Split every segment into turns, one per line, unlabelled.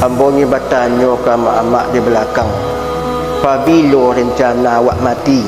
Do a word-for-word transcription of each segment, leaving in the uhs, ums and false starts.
Ambo ni bertanya ke mak-mak di belakang, pabilo rencana awak mati?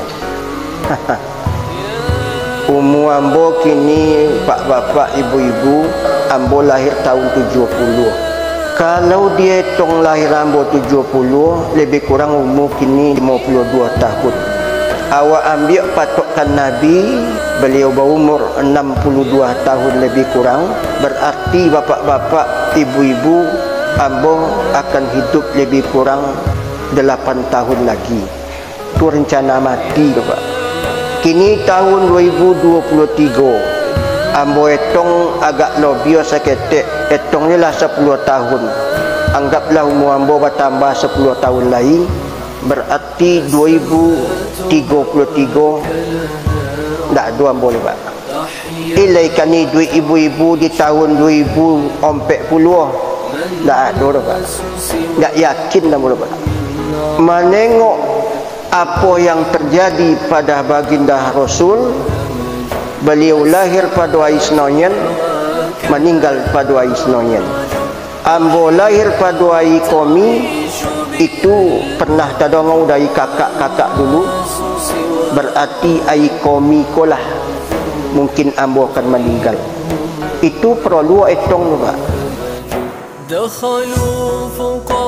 Umur ambo kini pak bapak ibu-ibu, ambo lahir tahun tujuh puluh. Kalau dia hitung lahir ambo tujuh puluh, lebih kurang umur kini lima puluh dua tahun. Awak ambil patokan Nabi, beliau berumur enam puluh dua tahun lebih kurang. Berarti bapak-bapak, ibu-ibu, ambo akan hidup lebih kurang delapan tahun lagi. Itu rencana mati, Pak. Kini tahun dua ribu dua puluh tiga, ambo hitung agak lebih seketik, hitung ni lah sepuluh tahun. Anggaplah umur ambo bertambah sepuluh tahun lagi, berarti dua ribu tiga puluh tiga tak dua ambo ni, Pak. Ilaikan ni duit ibu-ibu di tahun dua ribu empat puluh tak ada dah, Pak. Tak yakin dah mula, Pak. Menengok apa yang terjadi pada baginda Rasul, beliau lahir pada hari Senin, meninggal pada hari Senin. Ambo lahir pada hari Komi, itu pernah terdengar dari kakak-kakak dulu, berarti hari Komi kolah mungkin ambo akan meninggal. Itu perlu hitung, Pak.